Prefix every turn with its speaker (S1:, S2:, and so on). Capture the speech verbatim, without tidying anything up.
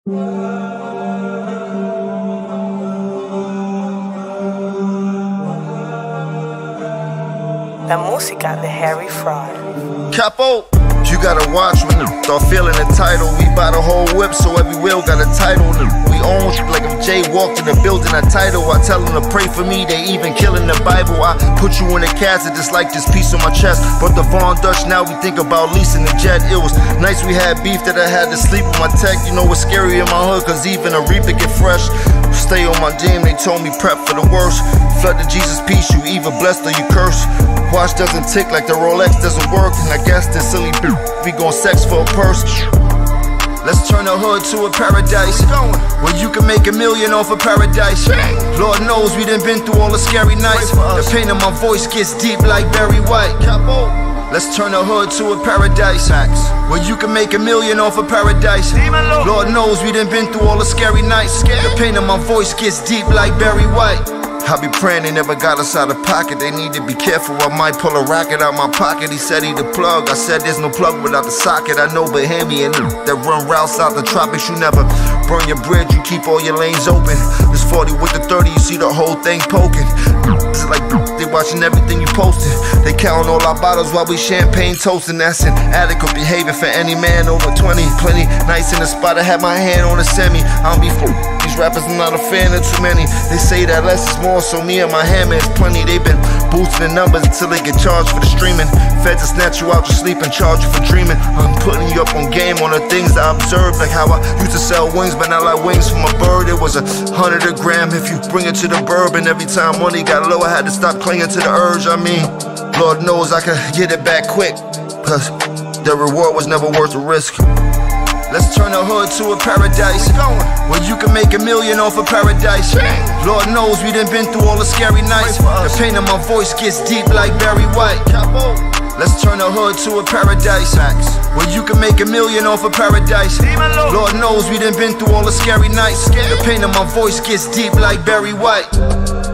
S1: La música de Harry Fraud.
S2: Capo, you gotta watch when you start feeling entitled. We buy the whole whip, so every wheel got a title. We own like if Jay walked in the building, a title. I tell them to pray for me, they even killing the Bible. I put you in a casket just like this piece on my chest. But the Von Dutch, now we think about leasing the jet. It was nice we had beef that I had to sleep with my tech. You know what's scary in my hood, cause even a Reaper get fresh. Stay on my jam, they told me prep for the worst. Flood the Jesus peace, you either blessed or you curse. Watch doesn't tick like the Rolex doesn't work. And I guess this silly bitch, we gon' sex for a purse. Let's turn the hood to a paradise where you can make a million off of paradise. Lord knows we done been through all the scary nights. The pain of my voice gets deep like Barry White. Let's turn the hood to a paradise where you can make a million off of paradise. Lord knows we done been through all the scary nights. The pain of my voice gets deep like Barry White. I be praying they never got us out of pocket. They need to be careful, I might pull a rocket out my pocket. He said he the plug, I said there's no plug without the socket. I know Bahamian that run routes out the tropics. You never burn your bridge, you keep all your lanes open. This forty with the thirty, you see the whole thing poking. It's like they watching everything you posting. They counting all our bottles while we champagne toasting. That's an adequate behavior for any man over twenty. Plenty nights in the spot, I had my hand on a semi. I don't be fooled. These rappers, I'm not a fan of too many. They say that less is more, so me and my hammer is plenty. They've been boosting the numbers until they get charged for the streaming. Feds will snatch you out your sleep and charge you for dreaming. I'm putting you up on game on the things that I observed. Like how I used to sell wings, but not like wings from a bird. It was a hundred a gram if you bring it to the bourbon. Every time money got low, I had to stop clinging to the urge. I mean, Lord knows I could get it back quick, cause the reward was never worth the risk. Let's turn the hood to a paradise where you can make a million off of paradise. Lord knows we done been through all the scary nights. The pain of my voice gets deep like Barry White. Let's turn the hood to a paradise where you can make a million off of paradise. Lord knows we done been through all the scary nights. The pain of my voice gets deep like Barry White.